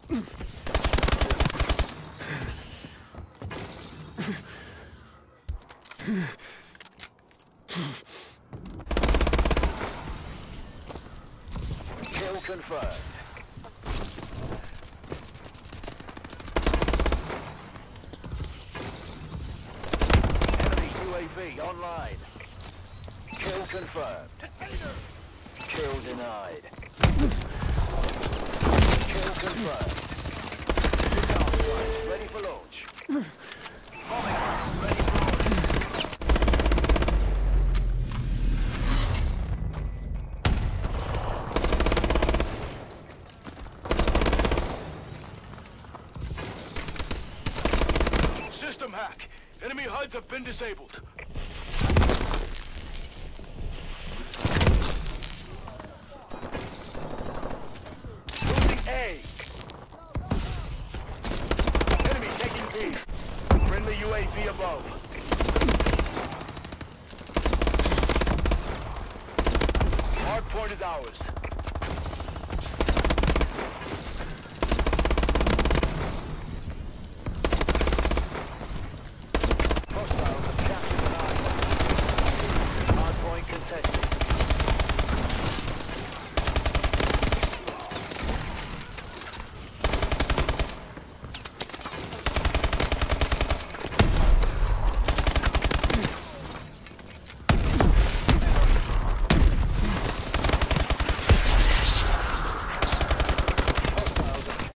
Kill confirmed. Enemy UAV online. Kill confirmed. Kill denied. Kill confirmed. Missile device ready for launch. Bombing run ready for launch. System hack. Enemy HUDs have been disabled. Losing A. Enemy taking B. Friendly UAV above. Hard point is ours.